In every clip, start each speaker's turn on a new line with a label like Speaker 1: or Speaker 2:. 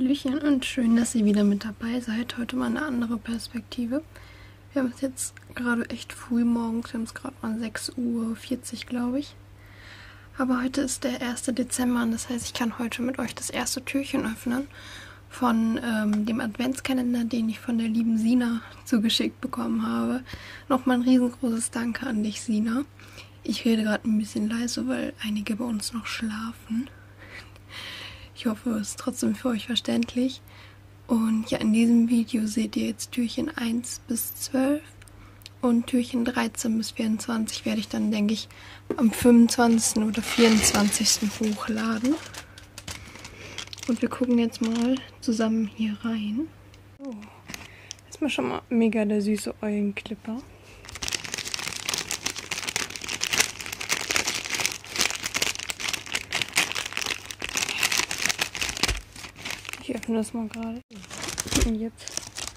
Speaker 1: Hallöchen und schön, dass ihr wieder mit dabei seid. Heute mal eine andere Perspektive. Wir haben es jetzt gerade echt früh morgens, wir haben es gerade mal 6:40 Uhr, glaube ich. Aber heute ist der 1. Dezember und das heißt, ich kann heute mit euch das erste Türchen öffnen von dem Adventskalender, den ich von der lieben Sina zugeschickt bekommen habe. Nochmal ein riesengroßes Danke an dich, Sina. Ich rede gerade ein bisschen leise, weil einige bei uns noch schlafen. Ich hoffe, es ist trotzdem für euch verständlich. Und ja, in diesem Video seht ihr jetzt Türchen 1 bis 12 und Türchen 13 bis 24 werde ich dann, denke ich, am 25. oder 24. hochladen. Und wir gucken jetzt mal zusammen hier rein. Oh. Erstmal schon mal mega der süße Eulenclipper. Ich öffne das mal gerade. Und jetzt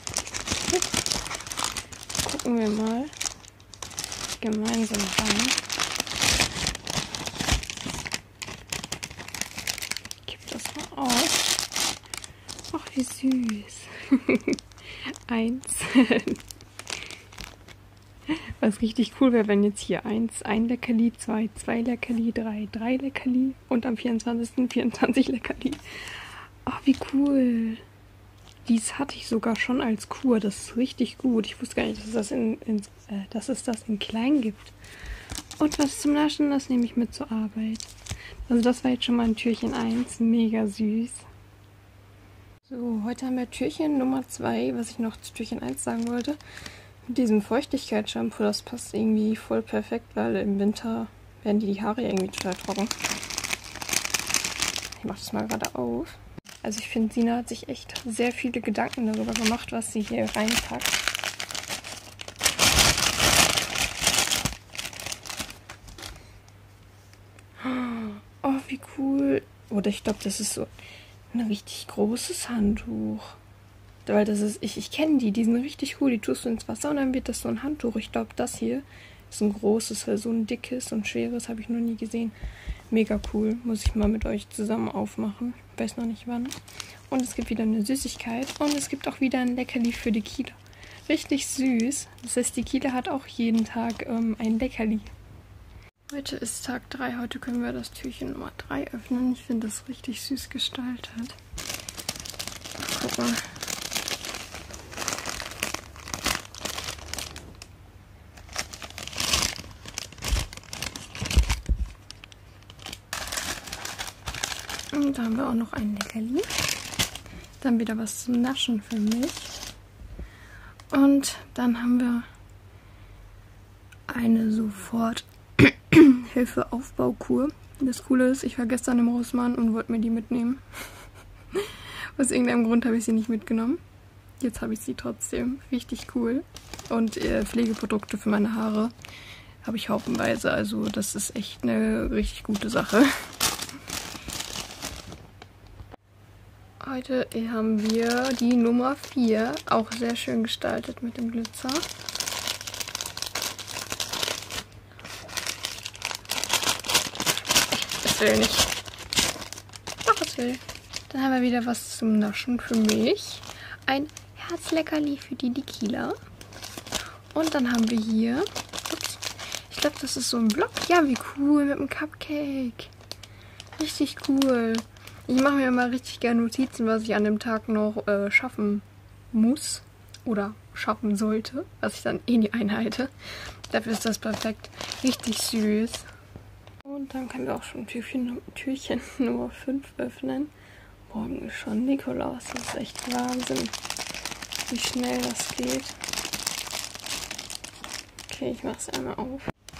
Speaker 1: gucken wir mal gemeinsam rein. Ich kipp das mal auf. Ach, wie süß. 1. Was richtig cool wäre, wenn jetzt hier 1, ein Leckerli, 2, 2 Leckerli, 3, 3 Leckerli und am 24. 24 Leckerli. Ach, wie cool. Dies hatte ich sogar schon als Kur. Das ist richtig gut. Ich wusste gar nicht, dass es das in klein gibt. Und was zum Naschen, das nehme ich mit zur Arbeit. Also das war jetzt schon mal ein Türchen 1. Mega süß. So, heute haben wir Türchen Nummer 2, was ich noch zu Türchen 1 sagen wollte. Mit diesem Feuchtigkeitsshampoo, das passt irgendwie voll perfekt, weil im Winter werden die Haare irgendwie total trocken. Ich mache das mal gerade auf. Also ich finde, Sina hat sich echt sehr viele Gedanken darüber gemacht, was sie hier reinpackt. Oh, wie cool. Oder ich glaube, das ist so ein richtig großes Handtuch. Weil das ist, ich kenne die sind richtig cool. Die tust du ins Wasser und dann wird das so ein Handtuch. Ich glaube, das hier ist ein großes, weil so ein dickes und schweres habe ich noch nie gesehen. Mega cool. Muss ich mal mit euch zusammen aufmachen. Weiß noch nicht wann. Und es gibt wieder eine Süßigkeit. Und es gibt auch wieder ein Leckerli für die Kila. Richtig süß. Das heißt, die Kila hat auch jeden Tag ein Leckerli. Heute ist Tag 3. Heute können wir das Türchen Nummer 3 öffnen. Ich finde das richtig süß gestaltet. Guck mal. Und da haben wir auch noch ein Leckerli. Dann wieder was zum Naschen für mich. Und dann haben wir eine Soforthilfe-Aufbaukur. Das Coole ist, ich war gestern im Rossmann und wollte mir die mitnehmen. Aus irgendeinem Grund habe ich sie nicht mitgenommen. Jetzt habe ich sie trotzdem. Richtig cool. Und Pflegeprodukte für meine Haare habe ich haufenweise. Also das ist echt eine richtig gute Sache. Heute haben wir die Nummer 4, auch sehr schön gestaltet mit dem Glitzer. Es will nicht. Doch, es will. Dann haben wir wieder was zum Naschen für mich. Ein Herzleckerli für die Kila. Und dann haben wir hier, ups, ich glaube, das ist so ein Block. Ja, wie cool, mit einem Cupcake. Richtig cool. Ich mache mir immer richtig gerne Notizen, was ich an dem Tag noch schaffen muss oder schaffen sollte, was ich dann eh nie einhalte. Dafür ist das perfekt. Richtig süß. Und dann können wir auch schon Türchen Nummer 5 öffnen. Morgen ist schon Nikolaus. Das ist echt Wahnsinn, wie schnell das geht. Okay, ich mache es einmal auf.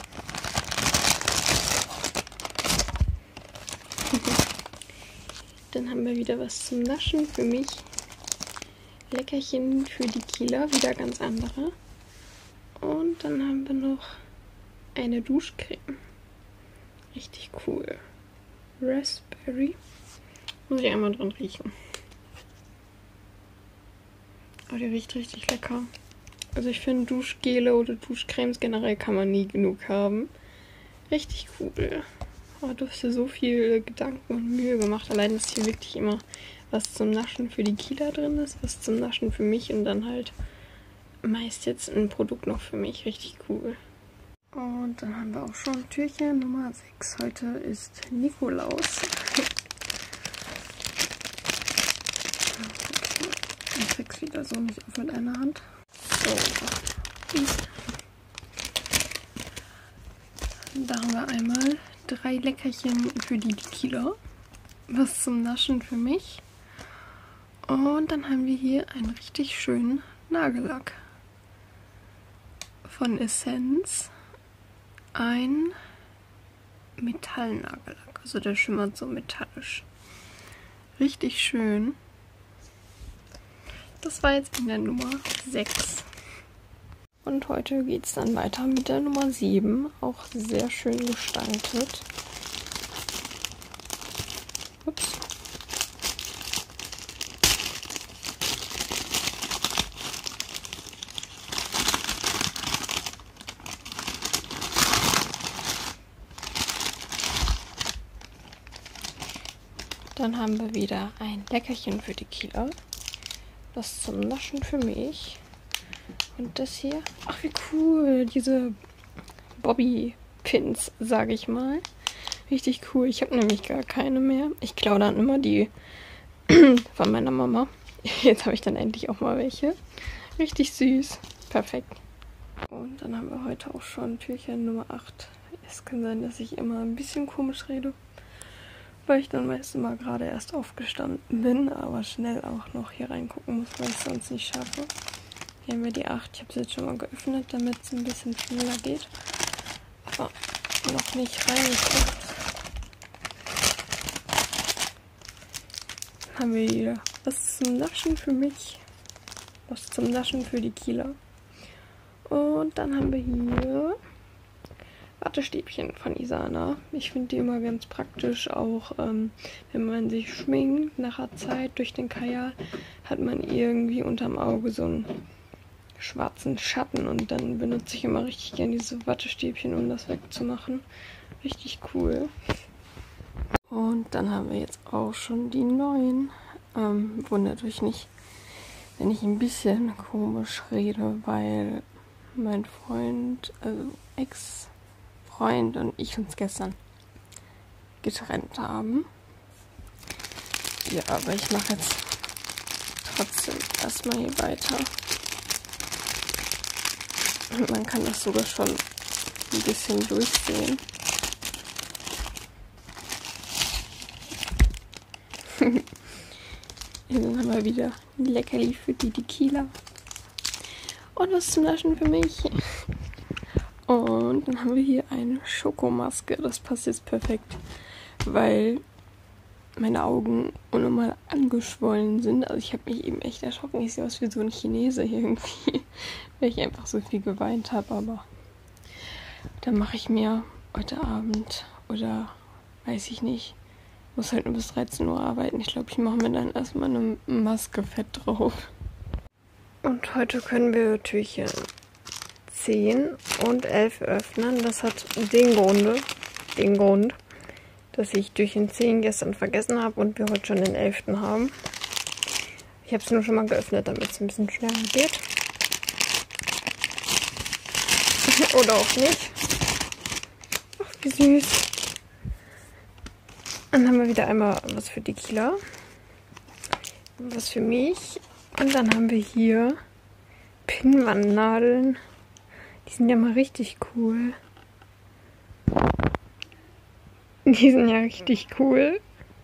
Speaker 1: Dann haben wir wieder was zum Naschen für mich. Leckerchen für die Kila, wieder ganz andere. Und dann haben wir noch eine Duschcreme. Richtig cool. Raspberry. Muss ich einmal dran riechen. Oh, die riecht richtig lecker. Also ich finde Duschgele oder Duschcremes generell kann man nie genug haben. Richtig cool. Oh, du hast dir so viel Gedanken und Mühe gemacht. Allein, dass hier wirklich immer was zum Naschen für die Kila drin ist, was zum Naschen für mich und dann halt meist jetzt ein Produkt noch für mich. Richtig cool. Und dann haben wir auch schon Türchen Nummer 6. Heute ist Nikolaus. Ich krieg's wieder so nicht auf mit einer Hand. So. Da haben wir einmal 3 Leckerchen für die Kila. Was zum Naschen für mich. Und dann haben wir hier einen richtig schönen Nagellack von Essenz. Ein Metallnagellack. Also der schimmert so metallisch. Richtig schön. Das war jetzt in der Nummer 6. Und heute geht es dann weiter mit der Nummer 7. Auch sehr schön gestaltet. Ups. Dann haben wir wieder ein Leckerchen für die Kila. Was zum Naschen für mich. Und das hier. Ach, wie cool. Diese Bobby-Pins, sage ich mal. Richtig cool. Ich habe nämlich gar keine mehr. Ich klaue dann immer die von meiner Mama. Jetzt habe ich dann endlich auch mal welche. Richtig süß. Perfekt. Und dann haben wir heute auch schon Türchen Nummer 8. Es kann sein, dass ich immer ein bisschen komisch rede. Weil ich dann meistens mal gerade erst aufgestanden bin, aber schnell auch noch hier reingucken muss, weil ich es sonst nicht schaffe. Hier haben wir die 8. Ich habe sie jetzt schon mal geöffnet, damit es ein bisschen schneller geht. Aber noch nicht reingeguckt. Dann haben wir hier was zum Naschen für mich. Was zum Naschen für die Kila. Und dann haben wir hier Wattestäbchen von Isana. Ich finde die immer ganz praktisch, auch wenn man sich schminkt. Nach der Zeit durch den Kajal hat man irgendwie unterm Auge so einen schwarzen Schatten und dann benutze ich immer richtig gerne diese Wattestäbchen, um das wegzumachen. Richtig cool. Und dann haben wir jetzt auch schon die neuen. Wundert euch nicht, wenn ich ein bisschen komisch rede, weil mein Freund, also Ex-Freund und ich uns gestern getrennt haben. Ja, aber ich mache jetzt trotzdem erstmal hier weiter. Und man kann das sogar schon ein bisschen durchsehen. Dann haben wir wieder ein Leckerli für die Kila. Und was zum Naschen für mich. Und dann haben wir hier eine Schokomaske. Das passt jetzt perfekt, weil meine Augen unnormal angeschwollen sind. Also ich habe mich eben echt erschrocken. Ich sehe aus wie so ein Chinese irgendwie, weil ich einfach so viel geweint habe. Aber dann mache ich mir heute Abend oder weiß ich nicht, muss halt nur bis 13 Uhr arbeiten. Ich glaube, ich mache mir dann erstmal eine Maske Fett drauf. Und heute können wir Türchen 10 und 11 öffnen. Das hat den Grund, dass ich Türchen 10 gestern vergessen habe und wir heute schon den 11. haben. Ich habe es nur schon mal geöffnet, damit es ein bisschen schneller geht. Oder auch nicht. Ach, wie süß. Dann haben wir wieder einmal was für die Kila. Was für mich. Und dann haben wir hier Pinnwandnadeln. Die sind ja mal richtig cool. Die sind ja richtig cool.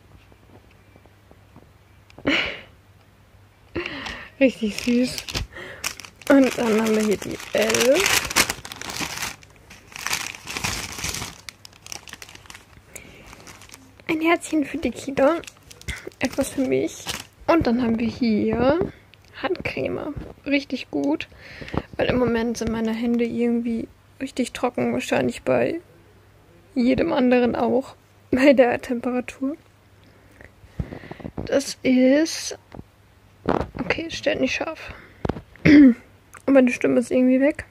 Speaker 1: Richtig süß. Und dann haben wir hier die 11. Ein Herzchen für die Kila. Etwas für mich. Und dann haben wir hier Handcreme. Richtig gut. Weil im Moment sind meine Hände irgendwie richtig trocken. Wahrscheinlich bei jedem anderen auch. Bei der Temperatur. Das ist... Okay, es stellt nicht scharf. Und meine Stimme ist irgendwie weg.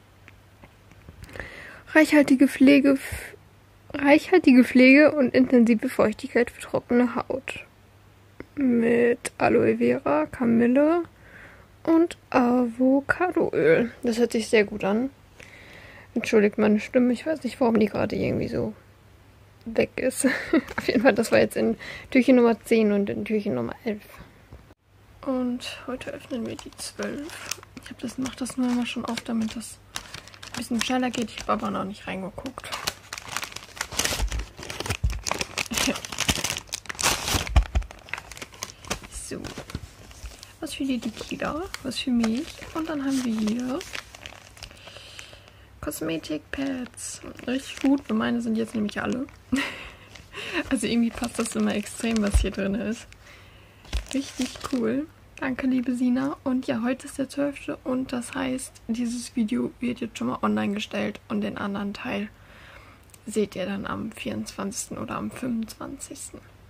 Speaker 1: Reichhaltige Pflege und intensive Feuchtigkeit für trockene Haut. mit Aloe Vera, Kamille und Avocadoöl. Das hört sich sehr gut an. Entschuldigt meine Stimme, ich weiß nicht, warum die gerade irgendwie so weg ist. Auf jeden Fall, das war jetzt in Türchen Nummer 10 und in Türchen Nummer 11. Und heute öffnen wir die 12. Mach das nur immer schon auf, damit das ein bisschen schneller geht. Ich habe aber noch nicht reingeguckt. So. Was für die Tequila, was für mich. Und dann haben wir hier Kosmetikpads. Richtig gut, weil meine sind jetzt nämlich alle. Also irgendwie passt das immer extrem, was hier drin ist. Richtig cool. Danke, liebe Sina. Und ja, heute ist der 12. und das heißt, dieses Video wird jetzt schon mal online gestellt und den anderen Teil seht ihr dann am 24. oder am 25.